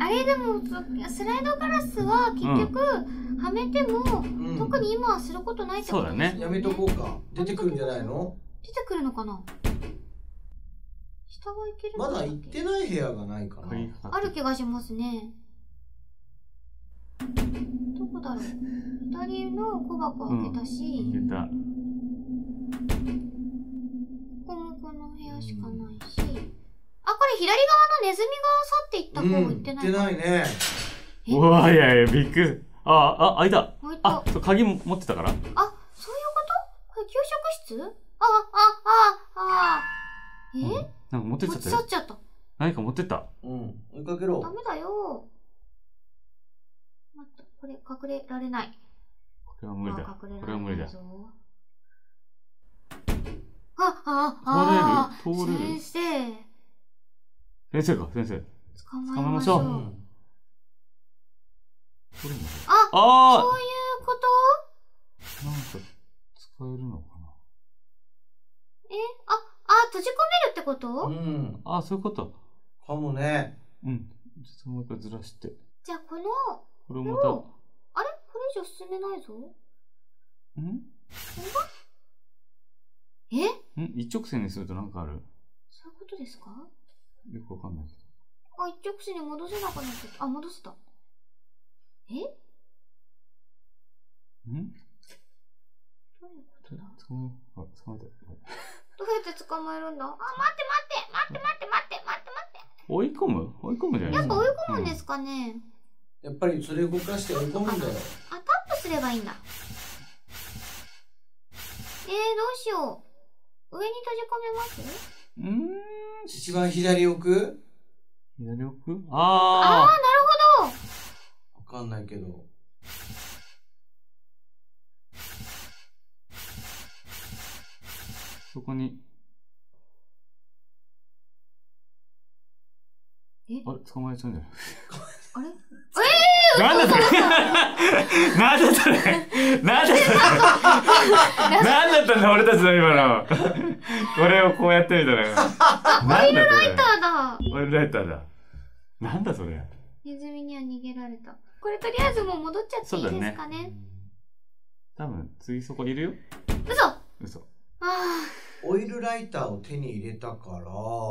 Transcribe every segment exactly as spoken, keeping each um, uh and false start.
あれでもスライドガラスは結局、うん、はめても、うん、特に今はすることないってことですよね。 そうだね。やめとこうか。出てくるんじゃないの？出てくるのかな。下は行ける。 まだ行ってない部屋がないかな。 ある気がしますね。どこだろう。左の小箱開けたし、 うん、開けた。 ここもこの部屋しかないし、あ、これ左側のネズミが去っていった方行ってないか、うん、 行ってないね。 うわ、いやいや、びっくり。あ、あ、開いた。 開いた。 あ、そう、鍵持ってたから。 あ、そういうこと？これ給食室？あ、あ、あ、あ、え、うん、 なんか持ってっちゃったよ。 持っちゃった。 何か持ってった。 うん、追いかけろ。 ダメだよ。待って、これ隠れられない。 これは無理だ。これは無理だ。 あ、あ、あ、 通れる？通れる？ 先生。 先生か、先生。 捕まえましょう。うん、 あ、あ、 そういうこと？ なんか使えるのかな。 え、あ、あ、閉じ込めるってこと？ うん。 あ、そういうこと。 かもね。 うん。ちょっともう一回ずらして。 じゃあこの、 これをまた。 あれ？これ以上進めないぞ。 ん？ え？ ん？一直線にするとなんかある？ そういうことですか？ よくわかんないけど。 あ、一直線に戻せなくなっちゃった。あ、戻せた。え？ん？どういうことだ？ 捕まえ、あ、捕まえた。 どうやって捕まえるんだ？あ、待って待って待って待って待って待って待って。 追い込む？追い込むじゃない？ やっぱ追い込むんですかね、 うん、やっぱりそれ動かして追い込むんだよ。 あ、タップすればいいんだ。えー、どうしよう。上に閉じ込めます？ うーん。 一番左奥？ 左奥？あー。 あー、なるほど。わかんないけど。 そこに。 え？ あれ、捕まえちゃうんじゃない？ あれ？えー、 なんだそれなんだそれなんだそれなんだったんだ俺たちの今のこれをこうやってみたらオイルライターだ。 オイルライターだ。なんだそれ。 ネズミには逃げられた。これとりあえずもう戻っちゃっていいですかね。ね、 多分次そこいるよ。 嘘嘘。 あーオイルライターを手に入れたから。ああ、あ、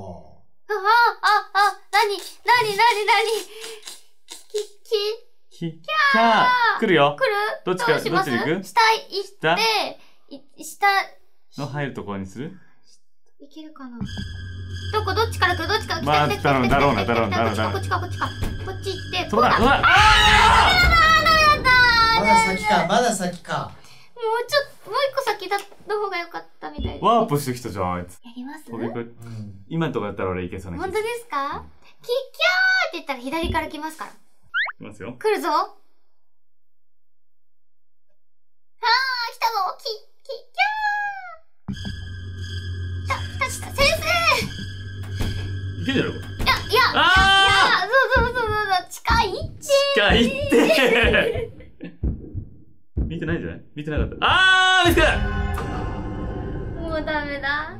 あ、なに、なに、なに、なに。き、 き、きゃー。来るよ。 来る？ どっちか、どっちに行く？ 下行って、下の入るところにする？ いけるかな。どこ？どっちから来る？どっちから来まあ、だろう、だろうな、だろうな、だろうな。 こっちか、こっちか、こっち行って。 そうだ、そうだ。 まだ先か、まだ先か。 もうちょっと、もう一個先だった方が良かったみたいです。 ワープしてきたじゃん、あいつ。 やります？ 今のとこやったら俺いけそうな気がする。 本当ですか？キキャーって言ったら左から来ますから。 来ますよ。 来るぞ。あー、来たぞ。キ、キキャー。来た、来た、来た。先生。 いけるだろ。いや、いや、 あー、いや、そうそうそうそう、近いって。 近いって見てないんじゃない？見てなかった。あー、見つけた。 もうダメだ。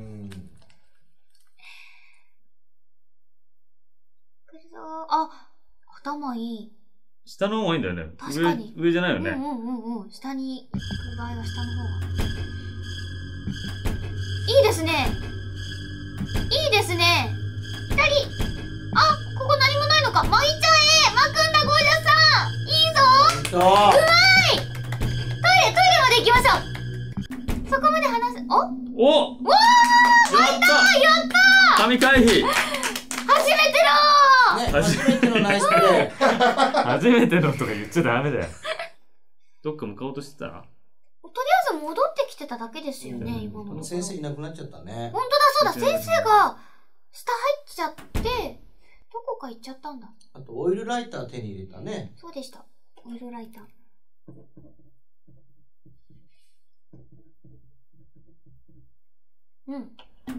来るぞ。あ、頭いい。 下の方がいいんだよね。 確かに。 上、上じゃないよね。 うんうんうんうん。下に行く場合は下の方が。いいですね。いいですね。左。あ、ここ何もないのか。巻いちゃえ。巻くんだ、ゴージャスさん。いいぞ。うまい。トイレ、トイレまで行きましょう。そこまで話す。おおわー、巻いた。やったー。 神回避。 初めてのー、ね、初めてのナイスプレー。 初めてのとか言っちゃダメだよ。どっか向かおうとしてた？ とりあえず戻ってきてただけですよね、うん、今の。 先生いなくなっちゃったね。 本当だ、そうだ、先生が下入っちゃって、どこか行っちゃったんだ。 あとオイルライター手に入れたね。 そうでした。オイルライター。うん。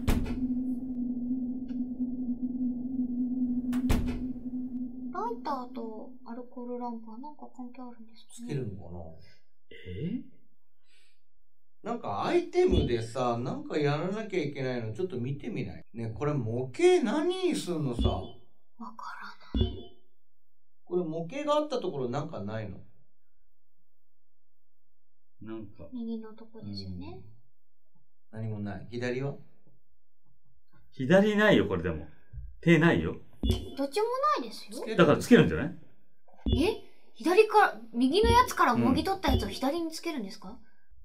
ライターとアルコールランプは何か関係あるんですかね。 つけるのかな。 えー、なんかアイテムでさ、なんかやらなきゃいけないのちょっと見てみない？ね、これ模型何にすんのさ。 わからない。 これ模型があったところなんかないの？ なんか。 右のとこですよね。 何もない。左は？ 左ないよ、これでも。手ないよ。 どっちもないですよ。 だからつけるんじゃない？ え、左から、右のやつからもぎ取ったやつを左につけるんですか？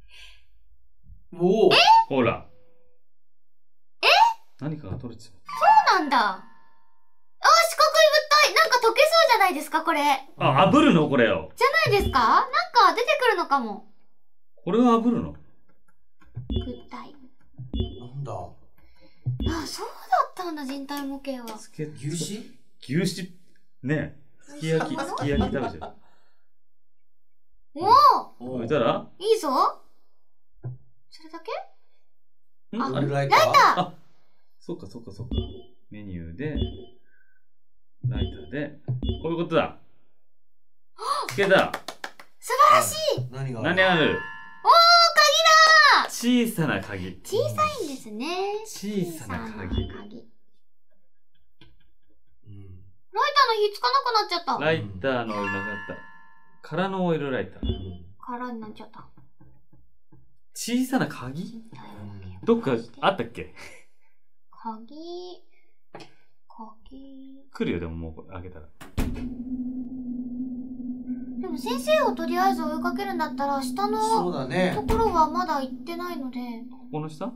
おお。 え？ ほら。 え？ 何かが取れちゃう。 そうなんだ。あ、四角い物体。なんか溶けそうじゃないですか、これ。 あ、炙るのこれを。 じゃないですか？なんか出てくるのかも。 これは炙るの？ 物体。 なんだ？ あ、そうだったんだ、人体模型は。 つけ、 牛脂？ 牛脂。ねえ。すき焼き、すき焼き食べちゃう。 おお。 置いたら？ いいぞ。それだけ？ ん？ あ、 ライター？ ライター。 あ、そっかそっかそっか。メニューで、ライターで、こういうことだ。つけた。 素晴らしい。 何が？ 何ある？ おー、 小さな鍵。 鍵だ。小さいんですね。 小さな鍵。 鍵。 うん。 ライターの火つかなくなっちゃった。 ライターのオイルなかった。空のオイルライター。 空になっちゃった。 小さな鍵？ 人体模型。 どっかあったっけ？ 鍵。鍵。 来るよ、でももう開けたら。 でも先生をとりあえず追いかけるんだったら、下そうのだねと。ころはまだ行ってないので。 ここの下？ はい、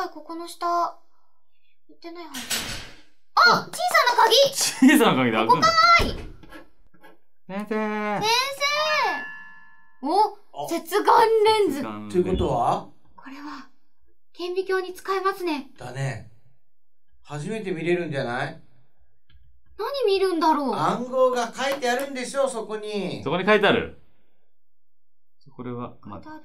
ここの下。行ってないはず。あ、小さな鍵。 小さな鍵だ。 ここかーい。 先生。 先生。お、接眼レンズ。 ということは？ これは顕微鏡に使えますね。 だね。初めて見れるんじゃない？ 何見るんだろう。 暗号が書いてあるんでしょ、そこに。 そこに書いてある。これは、ま書いてある？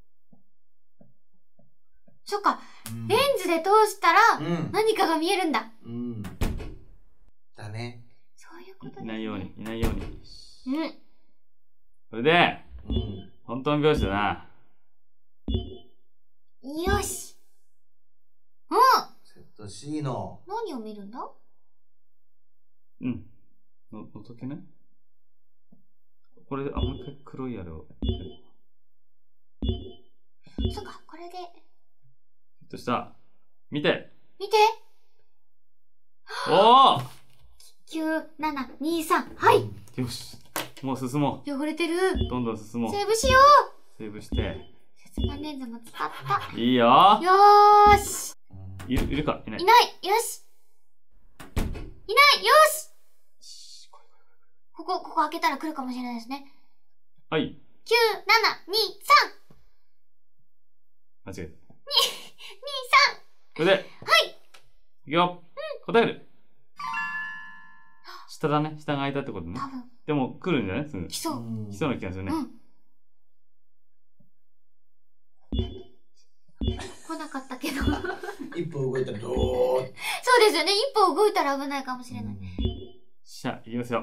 そっか、 うん、 レンズで通したらうん何かが見えるんだ。 うん。だね。 そういうことですね。 いないように、いないように。 うん。 これで、 うん。 本当の拍子だな。 よし。うん。 セット C の。 何を見るんだ？ うん。の、のとけね。これで、あ、もう一回黒いあれを。 そっか、これで。 ひょっとした。見て。 見て。 おーきゅう、なな、に、さん。はい。 よし。もう進も汚れてる。 う。どんどん進もう。 セーブしよう。 セーブして。 接眼レンズも使った。 いいよよーし。 いる、いるかいないいない。よし。いない。よし。ここ、ここ開けたら来るかもしれないですね。 はい。 きゅう、なな、に、さん。 間違えた。に、 に、さん。 これで。はい。いくよ。 うん。 答える。下だね。下が開いたってことね。 多分。 でも来るんじゃないすぐ。 来そう。 来そうな気がするね。 うん。来なかったけど。 一歩動いたらどーっそうですよね。一歩動いたら危ないかもしれない。 しゃ、いきますよ。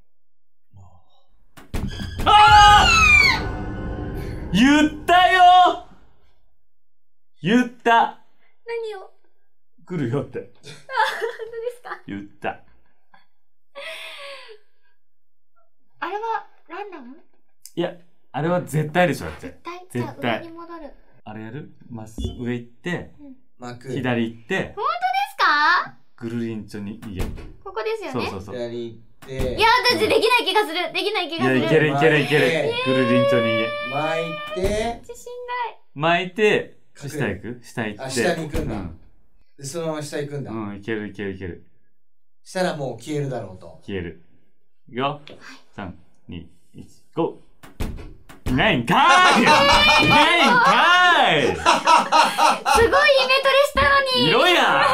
あー言ったよ言った何を？ 来るよって。 あ、本当ですか？ 言った。 あれはランダム？ いや、あれは絶対でしょ、だって。 絶対。 絶対じゃあ上に戻る。 あれやる？まっすぐ上行って、 巻く。 左行って、 本当ですか？ ぐるりんちょに逃げる。 ここですよね。 そうそうそう。 左行って。 いや、私できない気がする。できない気いや、 がする。 いけるいけるいける。ぐるりんちょに逃げ。 巻いて。 自信ない。 巻いて、下行く？下行って。 あ、下に行くんだ。 うんで、そのまま下行くんだ。 うん、いけるいけるいける。 したらもう消えるだろうと。 消える。いくよ。さん、に、いち、ゴー。いないんかーいいないんかーいすごいイメトレしたのに。 いろや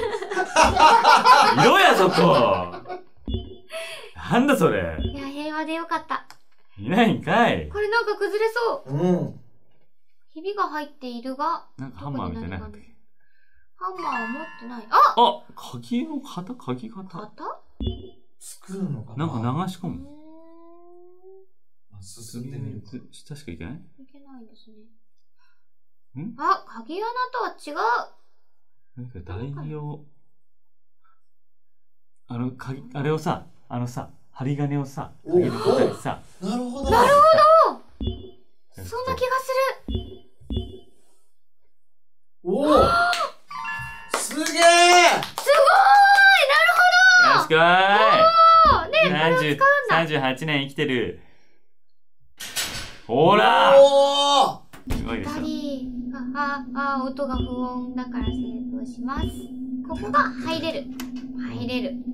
いろやそこなんだそれ。 いや、平和でよかった。 いないんかい。 これなんか崩れそう。 うん。 ひびが入っているが、 なんかハンマーみたいな。 ハンマーは持ってない。ああ、鍵の型鍵型型作るのかな。 なんか流し込む。 進んでみるか。 下しか行けない？ いけないですん？ ね。あ、鍵穴とは違う。 なんか代用。あの、鍵、あれをさ、あのさ、 針金をさ、 お鍵の中にさ、 なるほど。 なるほど。 そそんな気がする。 おお。すげえ。 すごーい。なるよしこーい。 ほど。ね、これを使うんだ。 さんじゅうはちねん生きてる。ほらおお。 すごいでしょ。 二人。あ、あ、あ、音が不穏だからセーブをします。ここが入れる。入れる。よ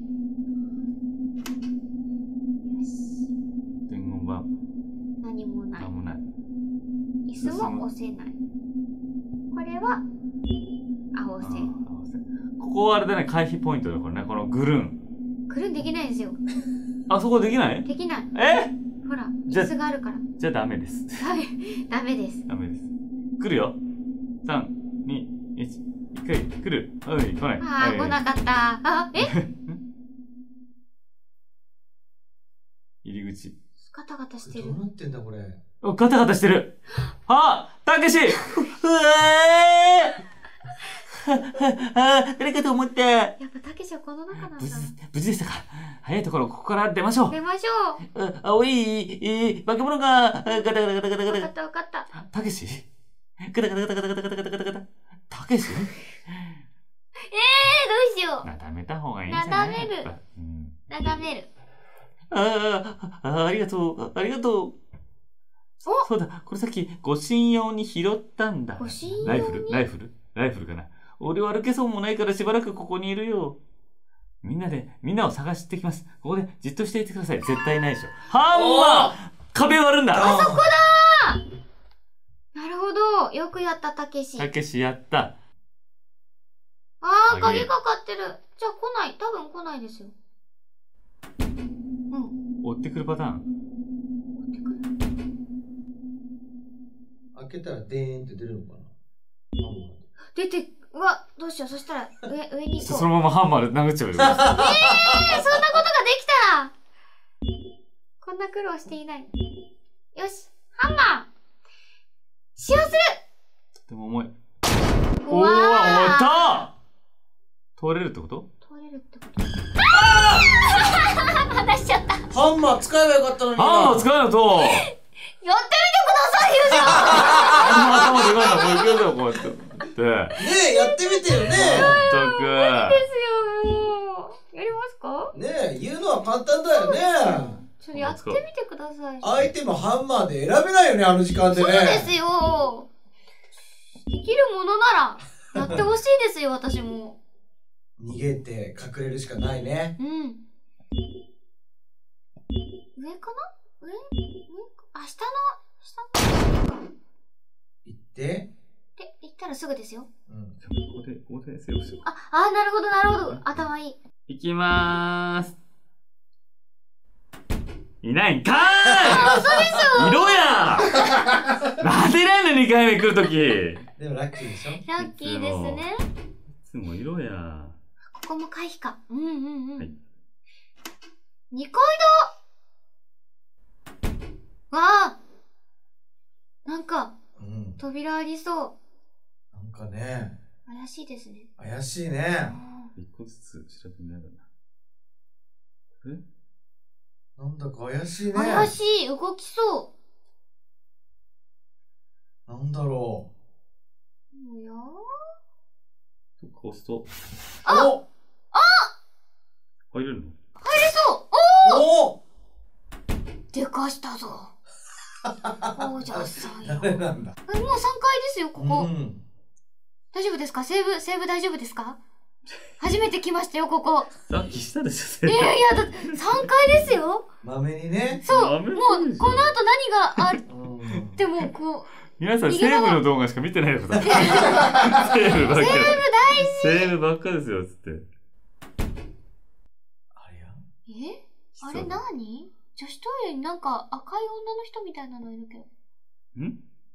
し。 伝言板。 何もない。 なんもない。 椅子も押せない。これは青線。 青線。ここはあれだね、回避ポイントだこれね、このグルーン。 くるんできないですよ。 あそこできない？ できない。 え？ ほら、 じゃ椅子があるから。 じゃあダメです。 ダメ、ダメです。 ダメです。来るよ。さん、に、いち。一回来る。おい、来ない。 ああ、来なかった。あ、え入り口。 ガタガタしてるどう。なってんだこれ。 お、ガタガタしてる。あ、たけしうわーあ、誰かと思った。 やっぱたけしはこの中なんだ無。事、無事でしたか。早いところ、ここから出ましょう。 出ましょう。 あ、青い、えー、化け物が、あガタガタガタガタガタわかったわかった。 たけしガタガタガタガタガタガタガタガタガタたけしえー、どうしよう。 なだめた方がいいんじゃない？ なだめるやっぱうん眺める。 ああ、ありがとう、ありがとう。 おそうだ、これさっき、護身用に拾ったんだ。 護身用にライフルライフルライフルかな。俺は歩けそうもないからしばらくここにいるよ。みんなで、みんなを探してきます。ここでじっとしていてください。絶対ないでしょ。ハンマー壁割るんだあそこなるほど。よくやったたけし。 たけしやった。 あー、 鍵鍵かかってる。じゃあ来ない。多分来ないですよ。うん。 追ってくるパターン。 持ってくる。 開けたらデーンって出るのかな。 出て、うわ、どうしよう。そしたら、上、上に行こう。 そのままハンマーで殴っちゃうよ。 えー、そんなことができたらこんな苦労していない。よし、ハンマー使用する。 でも重い。 うおお、 わ終わーった通れるってこと？ 取れるってことあー離しちゃった。 ハンマー使えばよかったのにな。 ハンマー使うのとやってみてくださいよ、じゃああんま頭でかいな、こういけるよ、こうやって。って。 ねえ、やってみてよね。 全く。 ですよ、もう。やりますか？ ねえ、言うのは簡単だよね。 ちょっとやってみてください。 アイテムハンマーで選べないよね、あの時間でね。 そうですよ。できるものなら、やってほしいですよ、私も。 逃げて隠れるしかないね。 うん。上かな？上？上か？あ、下の、下の。 行って。 で、行ったらすぐですよ。 うん。 ここで、ここでセーフしよう。 あ、あー、なるほど、なるほど。頭いい。 いきまーす。いないんかーい色やなんでいないのにかいめ来るとき。いでもラッキーでしょ。 ラッキーですね。 つも色や。 ここも回避か。うんうんうん。 はいにかいだ。わあ。なんか、 うん。 扉ありそう。 なんかね、 怪しいですね。 怪しいね。 一個ずつ調べになるな。えなんだか怪しいね。 怪しい。動きそなんだろう。おやどっか押すと。 う。 あお入れるの？ 入れそうおおでかしたぞ。王者さんよ。 誰なんだ。 えもうさんかいですよ、ここ。 うん。 大丈夫ですか？セーブ、セーブ大丈夫ですか？初めて来ましたよ、ここ。 さっきしたでしょ、 いやいや、だってさんかいですよ。 まめにね。 そう、 ダもう、 メそうでしょこの後何があるうん。 っても、こう、 皆さん、セーブの動画しか見てないでください。セーブばっかり。 セーブ大事。 セーブばっかですよ、つって。 あれやえあれ何？女子トイレになんか赤い女の人みたいなのいるけど。 ん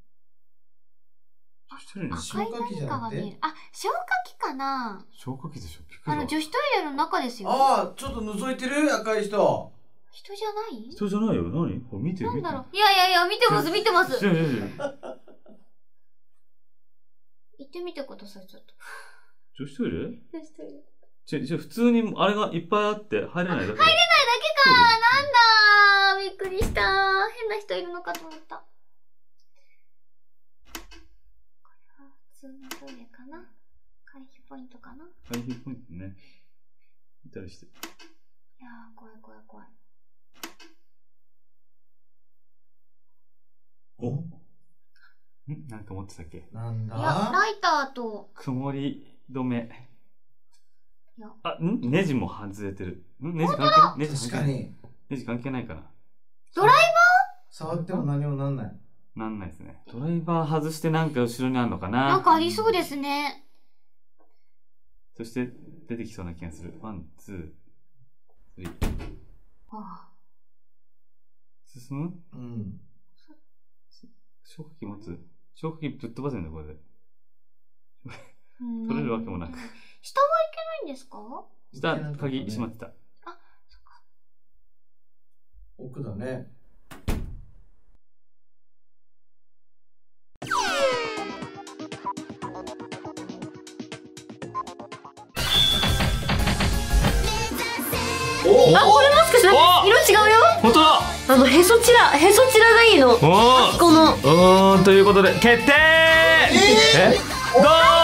一人に赤い何かが見える。あ、消火器かな？ 消火器でしょ、びっくりだあの、女子トイレの中ですよ。 ああ、ちょっと覗いてる赤い人。 人じゃない？ 人じゃないよ、何これ見てる、見てる。 なんだろう。いやいやいや、見てます、見てます。 違う違う違う。 行ってみてください、ちょっと。 女子トイレ女子トイレ。 ちょ、ちょ、普通にあれがいっぱいあって入れないだけ。入れないだけか。なんっくりした。変な人いるのかと思った。これは普通のトイレかな。回避ポイントかな。 回避ポイントね。いたりして。いやー、怖い怖い怖い。 おんなんか持ってたっけ？ なんだ？ いや、ライターと。 曇り止め。 いや。 あ、んネジも外れてる。んネジ関係ない？ネジ確かに。 ネジ関係ないかな。 ドライバー？ 触っても何もなんない。 なんないですね。ドライバー外してなんか後ろにあるのかな。 なんかありそうですね。 そして出てきそうな気がする。ワン、ツー、スリー。 はあ、 進む？ うん。 消火器持つ？消火器ぶっ飛ばせんだこれで。取れるわけもなく。 下はいけないんですか？ 下、鍵閉まってた。 あ、そっか。 奥だね。 あ、これもしかして色違うよ。 本当だ。 あのへそちら、へそちらがいいの。 おこの。 うーんということで決定。え？どう？